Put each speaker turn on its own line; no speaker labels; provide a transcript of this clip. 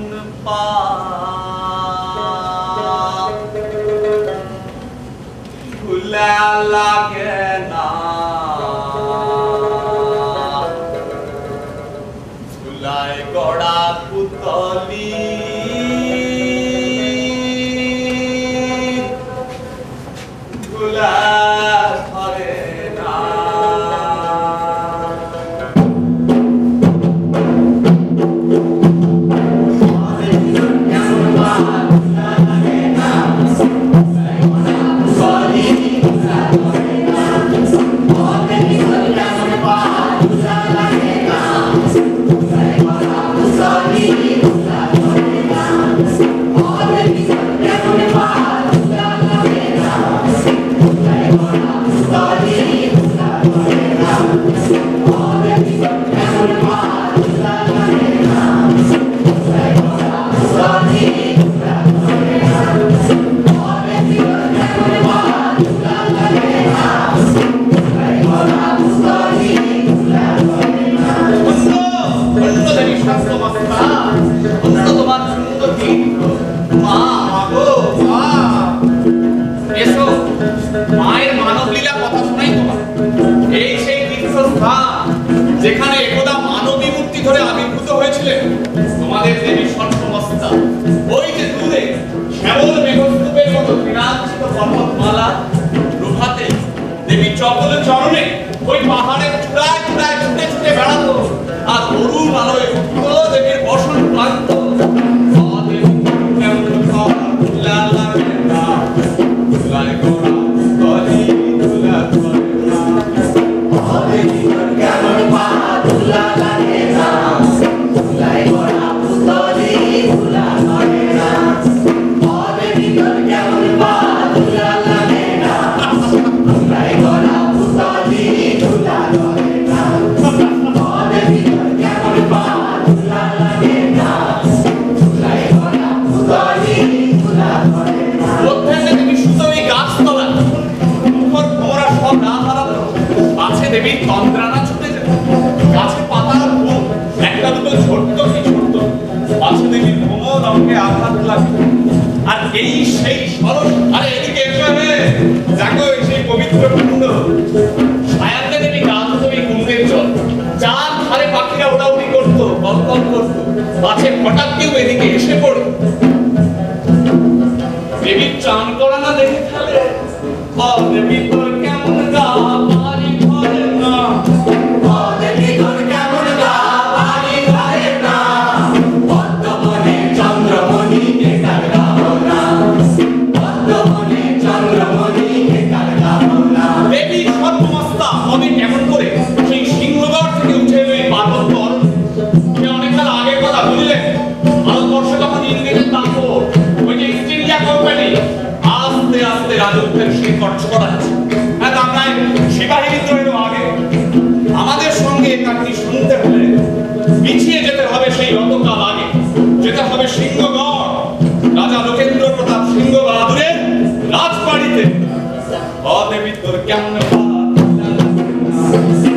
পা ভুলে লাগে না চুলায় গড়া পুতলি ভুলা ধরে না যেখানে একদা মানবী মূর্তি ধরে আবির্ভূত হয়েছিলেন তোমাদের দেবী সর্বমস্তা ওই যে দূরে শ্যামল মেঘস্তূপের মতো বিরাজিত পর্বতমালা প্রভাতে দেবী চপল চরণে ওই পাহাড়ের চূড়ায় চূড়ায় ছুটে ছুটে বেড়াতো আর অরুণ আলোয় উঠত দেবীর বসন ক্লান্ত দেবী তন্দ্রানা ছুটে যেত গাছে পাতার ফুল একটা দুটো ছোট্ট কি ছোট্ট পাশে দেবীর কোমল অঙ্গে আঘাত লাগতো আর এই সেই সরস আরে এদিকে এসে দেখো সেই পবিত্র কুণ্ড ছায়াতে দেবী গাছ দেবী কুণ্ডের জল চার ধারে পাখিরা ওড়াউড়ি করতো কলকল করতো গাছে হঠাৎ কেউ এদিকে এসে পড়তো দেবীর চান করা না দেখে ফেলে দেবী তোর কেমন গা আমাদের সঙ্গে কাহিনী শুনতে হলে পিছিয়ে যেতে হবে সেই অতকাল আগে যেতে হবে সিংহগড় রাজা লোকেন্দ্র প্রতাপ সিংহ বাহাদুরের রাজবাড়িতে দেবী তোর কেমন